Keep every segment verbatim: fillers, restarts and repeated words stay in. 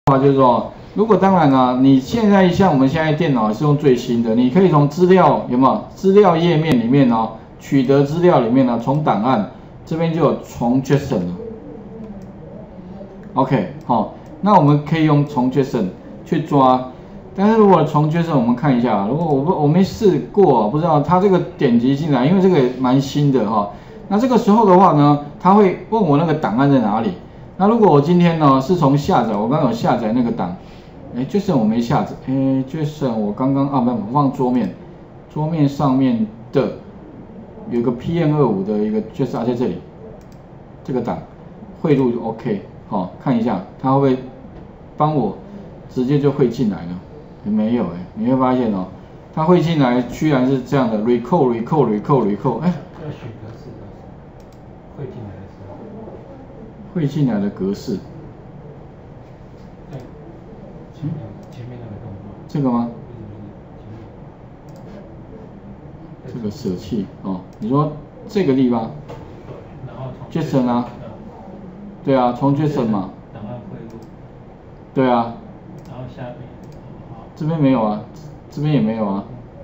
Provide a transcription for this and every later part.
话就是说，如果当然啊，你现在像我们现在电脑是用最新的，你可以从资料有没有资料页面里面哦，取得资料里面呢，从档案这边就有从 JSON 了。OK， 好、哦，那我们可以用从 JSON 去抓，但是如果从 JSON 我们看一下，如果我不我没试过，不知道它这个点击进来，因为这个蛮新的哈、哦，那这个时候的话呢，它会问我那个档案在哪里。那如果我今天呢是从下载，我刚刚有下载那个档，哎 ，JSON 我没下载，哎 ，JSON 我刚刚啊，不，我放桌面，桌面上面的有个 P M 二十五 的一个 JSON 在这里，这个档汇入 OK， 好、哦，看一下它会不会帮我直接就汇进来了？没有哎，你会发现哦，它汇进来居然是这样的 ，recall recall recall recall， 哎， 要选格式的汇进来的时候。 汇进来的格式， 对，前面前面那个动作。 这个吗？ 前面。 这个舍弃哦，你说这个地方？ 然后从 JSON 啊，对啊，从 JSON 嘛。 档案汇入。 对啊。 然后下面。 这边没有啊，这边也没有啊，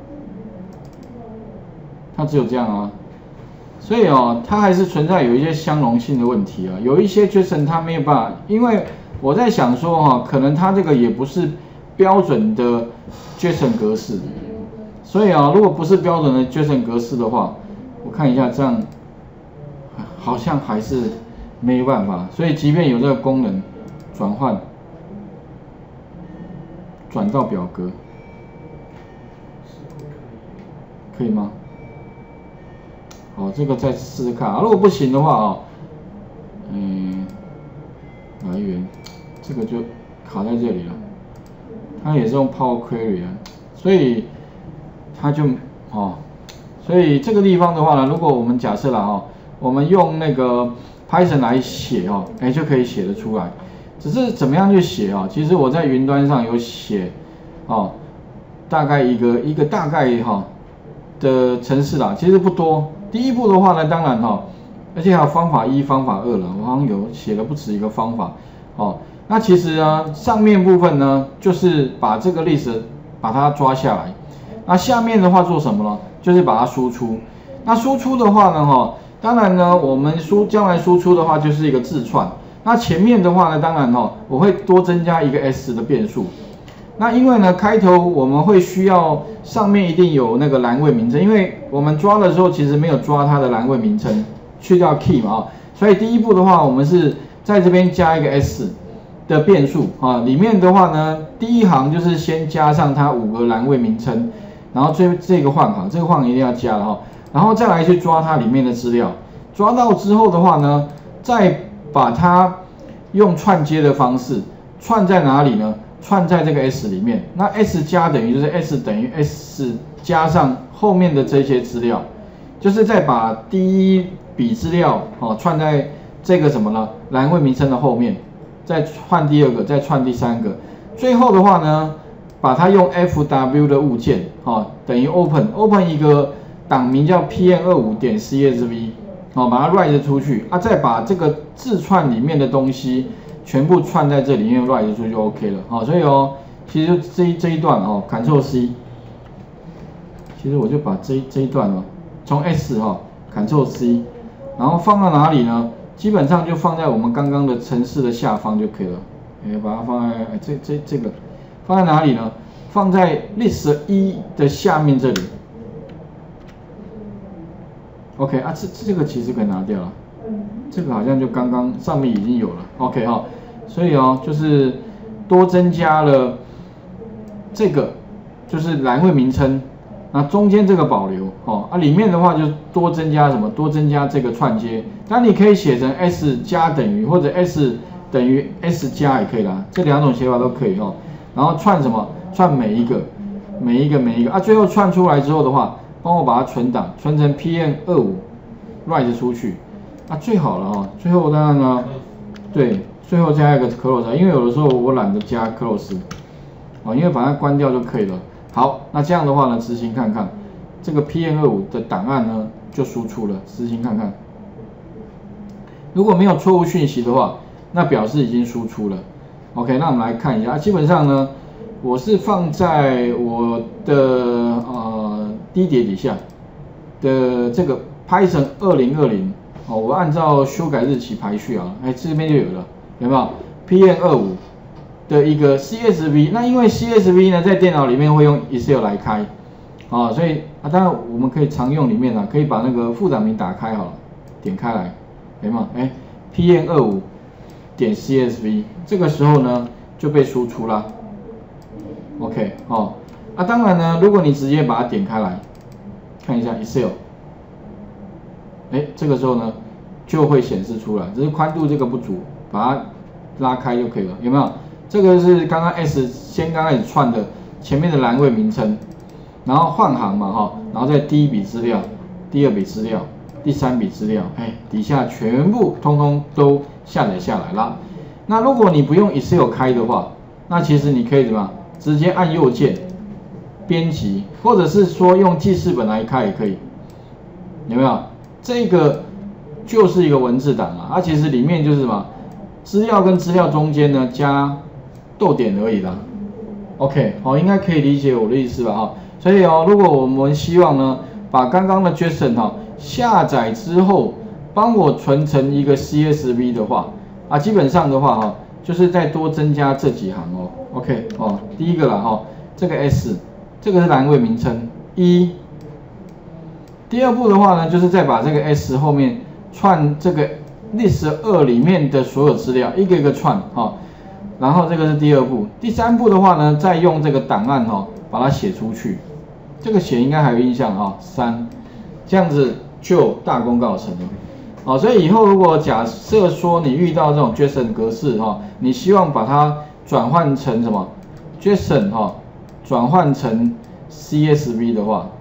它只有这样啊。所以哦，它还是存在有一些相容性的问题啊，有一些 JSON 它没有办法，因为我在想说哈、哦，可能它这个也不是标准的 JSON 格式，所以啊，如果不是标准的 JSON 格式的话，我看一下这样，好像还是没有办法，所以即便有这个功能转换，转到表格，可以吗？好，这个再试试看啊。如果不行的话啊，嗯，来源这个就卡在这里了。它也是用 Power Query 啊，所以它就哦，所以这个地方的话呢，如果我们假设了哈，我们用那个 Python 来写哦，哎就可以写得出来。只是怎么样去写啊？其实我在云端上有写哦，大概一个一个大概哈的程式啦，其实不多。第一步的话呢，当然哈、哦，而且还有方法一、方法二了，我好像有写了不止一个方法哦。那其实呢，上面部分呢，就是把这个历史把它抓下来，那下面的话做什么呢？就是把它输出。那输出的话呢，哈，当然呢，我们输将来输出的话就是一个字串。那前面的话呢，当然哈，我会多增加一个 s 的变数。那因为呢，开头我们会需要上面一定有那个栏位名称，因为我们抓的时候其实没有抓它的栏位名称，去掉 key 嘛啊，所以第一步的话，我们是在这边加一个 s 的变数啊，里面的话呢，第一行就是先加上它五个栏位名称，然后这这个换行，这个换行一定要加了哈，然后再来去抓它里面的资料，抓到之后的话呢，再把它用串接的方式串在哪里呢？串在这个 s 里面，那 s 加等于就是 s 等于 s 加上后面的这些资料，就是再把第一笔资料哦串在这个什么呢？栏位名称的后面，再串第二个，再串第三个，最后的话呢，把它用 F W 的物件哦等于 open open 一个档名叫 P M 二十五 点 C S V 哦，把它 write 出去啊，再把这个字串里面的东西全部串在这里面 write 出去就 OK 了，好、哦，所以哦，其实就这一这一段哦 ，Ctrl C， 其实我就把这这一段哦，从 S 哈、哦、，Ctrl C， 然后放到哪里呢？基本上就放在我们刚刚的程式的下方就可以了。哎，把它放在哎这这这个放在哪里呢？放在 list 一的下面这里。OK 啊，这这个其实可以拿掉了。这个好像就刚刚上面已经有了 ，OK 哈、哦，所以哦，就是多增加了这个，就是栏位名称，那中间这个保留哦，啊里面的话就多增加什么？多增加这个串接，当然你可以写成 s 加等于或者 s 等于 s 加也可以啦，这两种写法都可以哦。然后串什么？串每一个，每一个每一个啊，最后串出来之后的话，帮我把它存档，存成 P M 二十五 write 出去。啊，最好了哈，最后当然呢，对，最后加一个 close， 因为有的时候我懒得加 close， 啊，因为把它关掉就可以了。好，那这样的话呢，执行看看，这个 P M 二十五 的档案呢就输出了，执行看看。如果没有错误讯息的话，那表示已经输出了。 OK， 那我们来看一下，基本上呢，我是放在我的呃低碟底下的这个 Python 二零二零哦，我按照修改日期排序啊，哎这边就有了，有没有 P M 二五 的一个 C S V？ 那因为 C S V 呢在电脑里面会用 Excel 来开啊、哦，所以啊当然我们可以常用里面啊，可以把那个副档名打开好了，点开来，有没有？哎 P M 二五 点 C S V， 这个时候呢就被输出啦。OK 哦，啊当然呢，如果你直接把它点开来，看一下 Excel。哎，这个时候呢就会显示出来，只是宽度这个不足，把它拉开就可以了，有没有？这个是刚刚 S 先刚开始串的前面的栏位名称，然后换行嘛哈，然后再第一笔资料、第二笔资料、第三笔资料，哎，底下全部通通都下载下来啦。那如果你不用 Excel 开的话，那其实你可以怎么直接按右键编辑，或者是说用记事本来开也可以，有没有？这个就是一个文字档啊，它其实里面就是什么资料跟资料中间呢加逗点而已啦。OK， 好，应该可以理解我的意思吧？哈，所以哦，如果我们希望呢把刚刚的 JSON 哈下载之后，帮我存成一个 C S V 的话，啊，基本上的话哈，就是再多增加这几行哦。OK， 哦，第一个啦哈，这个 S， 这个是栏位名称一。第二步的话呢，就是再把这个 S 后面串这个 list 二里面的所有资料，一个一个串哈、哦。然后这个是第二步，第三步的话呢，再用这个档案哈、哦，把它写出去。这个写应该还有印象哈、哦，三，这样子就大功告成了。好、哦，所以以后如果假设说你遇到这种 JSON 格式哈、哦，你希望把它转换成什么 JSON 哈、哦，转换成 C S V 的话。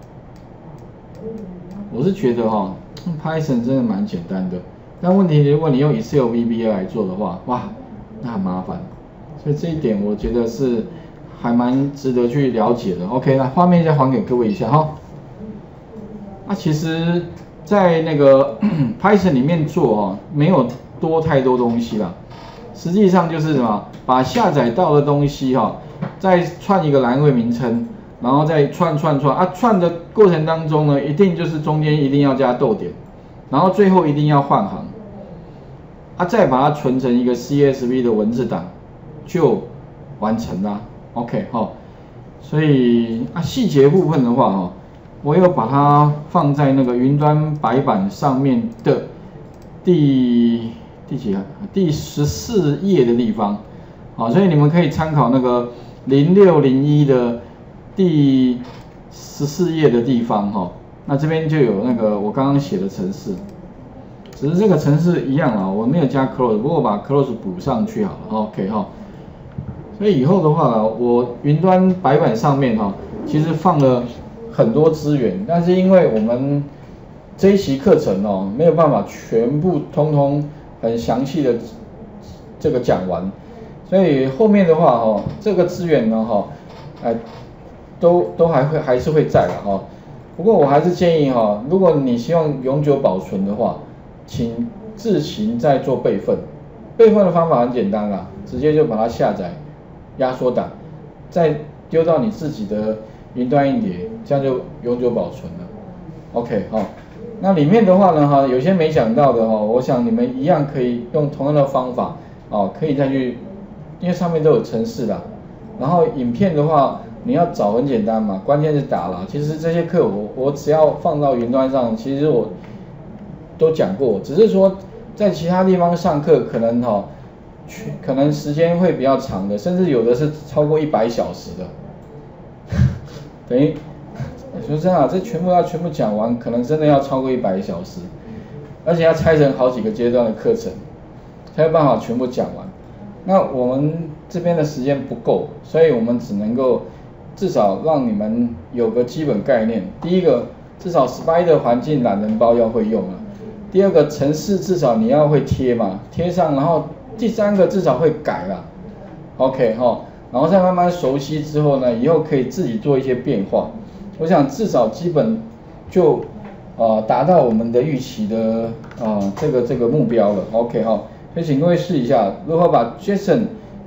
我是觉得哈、哦、，Python 真的蛮简单的，但问题如果你用 Excel V B A 来做的话，哇，那很麻烦。所以这一点我觉得是还蛮值得去了解的。OK， 那画面再还给各位一下哈。那其实，在那个Python 里面做哈，没有多太多东西啦。实际上就是什么，把下载到的东西哈，再串一个栏位名称。然后再串串串啊，串的过程当中呢，一定就是中间一定要加逗点，然后最后一定要换行，啊，再把它存成一个 C S V 的文字档，就完成啦。OK 哈、哦，所以啊细节部分的话哈、哦，我有把它放在那个云端白板上面的第第几啊？第十四页的地方，好、哦，所以你们可以参考那个零六零一的。第十四页的地方哈，那这边就有那个我刚刚写的程式，只是这个程式一样啊，我没有加 close， 不过我把 close 补上去好了 ，OK 哈。所以以后的话呢，我云端白板上面哈，其实放了很多资源，但是因为我们这一期课程哦，没有办法全部通通很详细的这个讲完，所以后面的话哈，这个资源呢哈，哎。都都还会还是会在的哈，不过我还是建议哈，如果你希望永久保存的话，请自行再做备份。备份的方法很简单啦，直接就把它下载压缩档，再丢到你自己的云端硬碟，这样就永久保存了。OK 哈，那里面的话呢哈，有些没讲到的哈，我想你们一样可以用同样的方法哦，可以再去，因为上面都有程式啦，然后影片的话。你要找很简单嘛，关键是打啦。其实这些课我我只要放到云端上，其实我都讲过，只是说在其他地方上课可能哈、哦，可能时间会比较长的，甚至有的是超过一百小时的，等于说真的，这全部要全部讲完，可能真的要超过一百小时，而且要拆成好几个阶段的课程，才有办法全部讲完。那我们这边的时间不够，所以我们只能够。至少让你们有个基本概念。第一个，至少 Spider 环境懒人包要会用啊。第二个，程式至少你要会贴嘛，贴上。然后第三个，至少会改啦。OK 哈，然后再慢慢熟悉之后呢，以后可以自己做一些变化。我想至少基本就呃达到我们的预期的啊、呃、这个这个目标了。OK 哈，所以请各位试一下如何把 JSON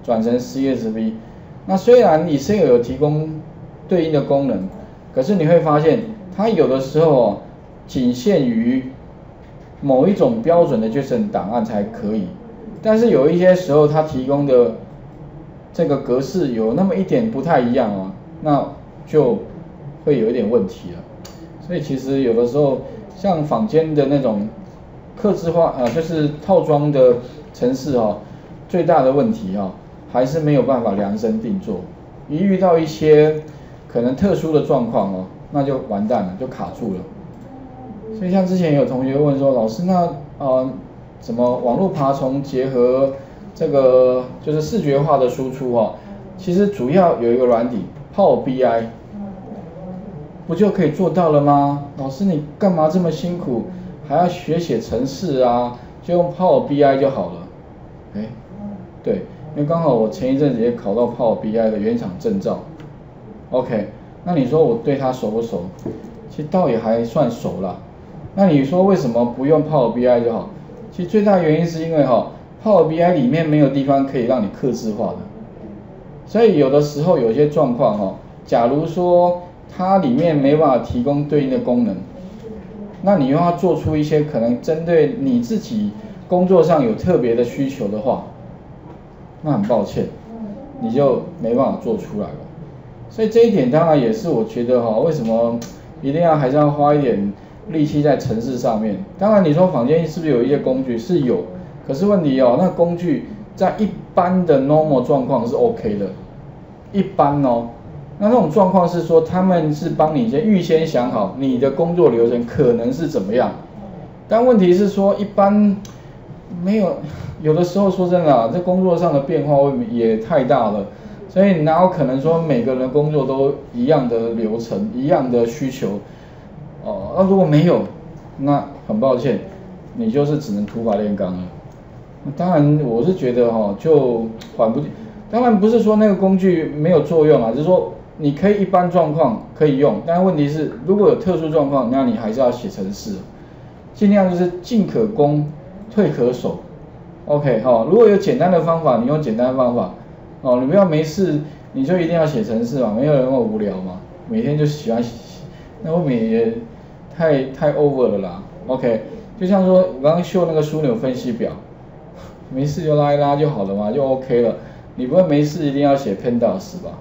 转成 C S V。那虽然 Excel 有提供对应的功能，可是你会发现它有的时候哦，仅限于某一种标准的 JSON 档案才可以，但是有一些时候它提供的这个格式有那么一点不太一样哦，那就会有一点问题了。所以其实有的时候像坊间的那种客制化呃，就是套装的程式哦，最大的问题哦，还是没有办法量身定做。一遇到一些可能特殊的状况哦，那就完蛋了，就卡住了。所以像之前有同学问说，老师那呃，怎么网络爬虫结合这个就是视觉化的输出哦，其实主要有一个软体 Power B I。不就可以做到了吗？老师你干嘛这么辛苦，还要学写程式啊？就用 Power B I 就好了。哎，对，因为刚好我前一阵子也考到 Power B I 的原厂证照。OK， 那你说我对它熟不熟？其实倒也还算熟啦。那你说为什么不用 Power B I 就好？其实最大原因是因为哈、哦、，Power B I 里面没有地方可以让你客制化的，所以有的时候有些状况哈，假如说它里面没办法提供对应的功能，那你又要做出一些可能针对你自己工作上有特别的需求的话，那很抱歉，你就没办法做出来了。所以这一点当然也是我觉得哈，为什么一定要还是要花一点力气在程式上面。当然你说坊间是不是有一些工具是有，可是问题哦，那工具在一般的 normal 状况是 OK 的，一般哦。那这种状况是说，他们是帮你先预先想好你的工作流程可能是怎么样，但问题是说，一般没有，有的时候说真的啊，这工作上的变化也太大了，所以哪有可能说每个人工作都一样的流程、一样的需求？哦，那如果没有，那很抱歉，你就是只能土法炼钢了。当然，我是觉得哈、哦，就缓不，当然不是说那个工具没有作用啊，只是说。你可以一般状况可以用，但问题是如果有特殊状况，那你还是要写程式，尽量就是进可攻，退可守。OK 哈、哦，如果有简单的方法，你用简单的方法，哦，你不要没事你就一定要写程式嘛，没有人那么无聊嘛，每天就喜欢写，那未免也太太 over 了啦。OK， 就像说我刚刚秀那个枢纽分析表，没事就拉一拉就好了嘛，就 OK 了，你不会没事一定要写 pandas 吧？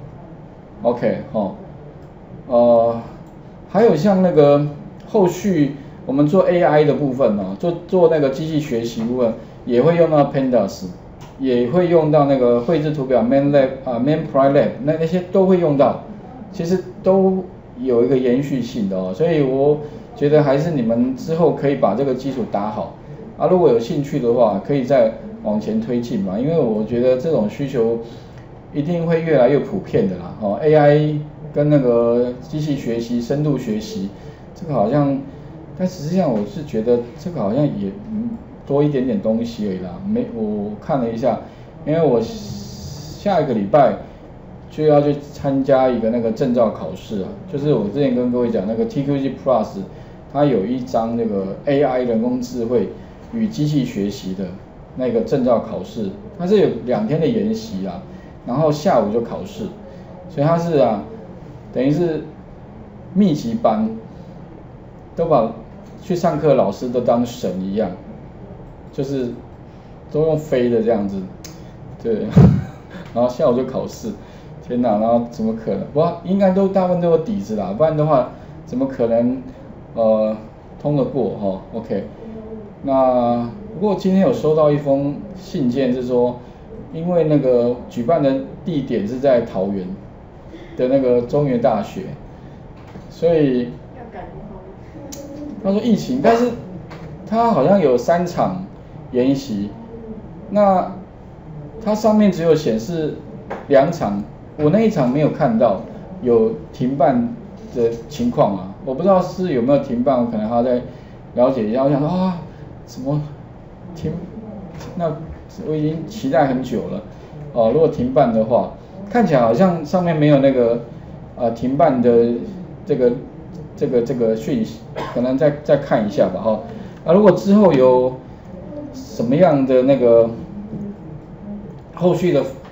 OK 哦，呃，还有像那个后续我们做 A I 的部分哦，做做那个机器学习部分也会用到 Pandas， 也会用到那个绘制图表 MATLAB 啊 MATPROLAB 那那些都会用到，其实都有一个延续性的哦，所以我觉得还是你们之后可以把这个基础打好啊，如果有兴趣的话，可以再往前推进嘛，因为我觉得这种需求。一定会越来越普遍的啦，哦 ，A I 跟那个机器学习、深度学习，这个好像，但实际上我是觉得这个好像也嗯多一点点东西而已啦，没我看了一下，因为我下一个礼拜就要去参加一个那个证照考试啊，就是我之前跟各位讲那个 T Q G Plus， 它有一张那个 A I 人工智慧与机器学习的那个证照考试，它是有两天的研习啊。然后下午就考试，所以他是啊，等于是密集班，都把去上课的老师都当神一样，就是都用飞的这样子，对，然后下午就考试，天哪，然后怎么可能？不过应该都大部分都有底子啦，不然的话怎么可能呃通得过哈、哦、？OK， 那不过今天有收到一封信件是说。因为那个举办的地点是在桃园的那个中原大学，所以他说疫情，但是他好像有三场研习，那它上面只有显示两场，我那一场没有看到有停办的情况啊，我不知道是有没有停办，我可能还要再了解一下。我想说啊，怎么停？那我已经期待很久了，哦，如果停办的话，看起来好像上面没有那个呃停办的这个这个这个讯息，可能再再看一下吧，哈、哦。啊，如果之后有什么样的那个后续的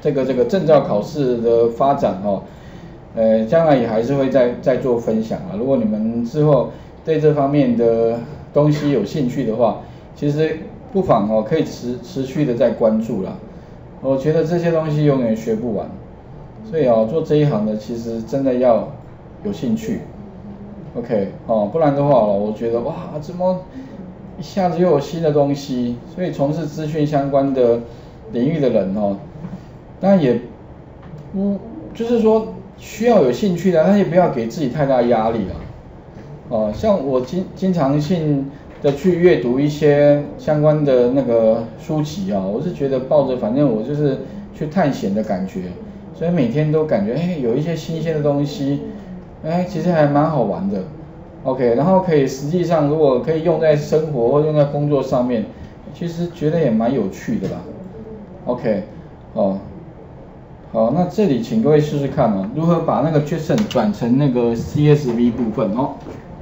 这个这个证照考试的发展哦，呃，将来也还是会再再做分享啊。如果你们之后对这方面的东西有兴趣的话，其实不妨哦可以持持续的在关注啦。我觉得这些东西永远学不完，所以哦做这一行的其实真的要有兴趣。OK 哦，不然的话哦，我觉得哇怎么一下子又有新的东西，所以从事资讯相关的领域的人哦，当然也不就是说需要有兴趣的，但也不要给自己太大压力啊。哦，像我经经常性的去阅读一些相关的那个书籍啊，我是觉得抱着反正我就是去探险的感觉，所以每天都感觉哎有一些新鲜的东西，哎其实还蛮好玩的。OK， 然后可以实际上如果可以用在生活或用在工作上面，其实觉得也蛮有趣的啦。OK， 哦，好，那这里请各位试试看哦，如何把那个 JSON 转成那个 C S V 部分哦。